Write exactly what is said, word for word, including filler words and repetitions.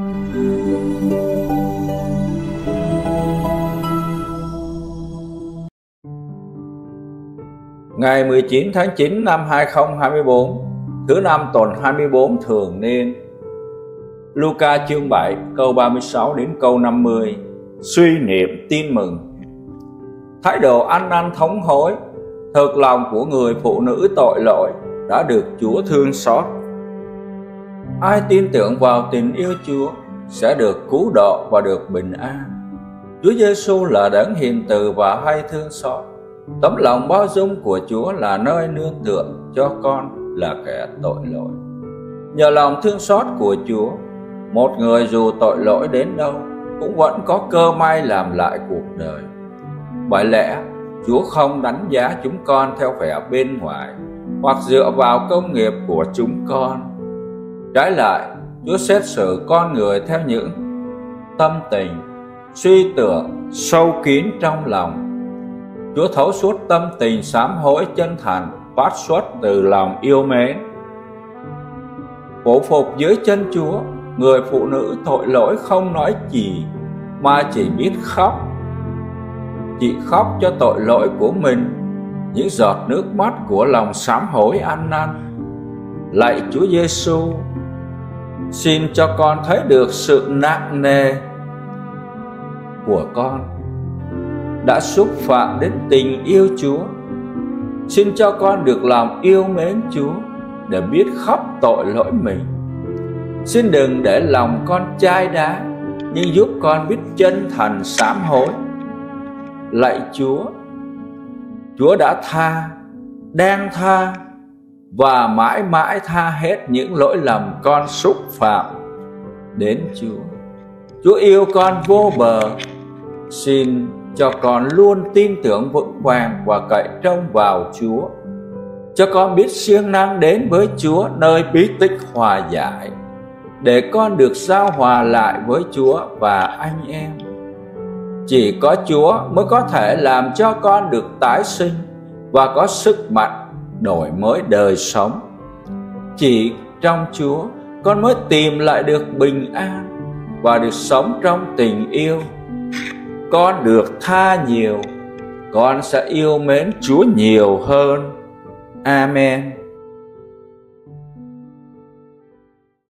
Ngày mười chín tháng chín năm hai nghìn không trăm hai mươi tư, thứ năm tuần hai mươi tư thường niên. Luca chương bảy câu ba mươi sáu đến câu năm mươi. Suy niệm tin mừng. Thái độ ăn năn thống hối, thực lòng của người phụ nữ tội lỗi đã được Chúa thương xót. Ai tin tưởng vào tình yêu Chúa sẽ được cứu độ và được bình an. Chúa Giêsu là đấng hiền từ và hay thương xót. Tấm lòng bao dung của Chúa là nơi nương tựa cho con là kẻ tội lỗi. Nhờ lòng thương xót của Chúa, một người dù tội lỗi đến đâu cũng vẫn có cơ may làm lại cuộc đời. Bởi lẽ Chúa không đánh giá chúng con theo vẻ bên ngoài hoặc dựa vào công nghiệp của chúng con. Trái lại, Chúa xét xử con người theo những tâm tình, suy tưởng sâu kín trong lòng. Chúa thấu suốt tâm tình sám hối chân thành phát xuất từ lòng yêu mến. Phủ phục dưới chân Chúa, người phụ nữ tội lỗi không nói gì mà chỉ biết khóc. Chị khóc cho tội lỗi của mình, những giọt nước mắt của lòng sám hối ăn năn. Lạy Chúa Giêsu, xin cho con thấy được sự nặng nề của con đã xúc phạm đến tình yêu Chúa. Xin cho con được lòng yêu mến Chúa để biết khóc tội lỗi mình. Xin đừng để lòng con chai đá, nhưng giúp con biết chân thành sám hối. Lạy Chúa, Chúa đã tha, đang tha và mãi mãi tha hết những lỗi lầm con xúc phạm đến Chúa. Chúa yêu con vô bờ. Xin cho con luôn tin tưởng vững vàng và cậy trông vào Chúa. Cho con biết siêng năng đến với Chúa nơi bí tích hòa giải, để con được giao hòa lại với Chúa và anh em. Chỉ có Chúa mới có thể làm cho con được tái sinh và có sức mạnh đổi mới đời sống. Chỉ trong Chúa con mới tìm lại được bình an và được sống trong tình yêu. Con được tha nhiều, con sẽ yêu mến Chúa nhiều hơn. Amen.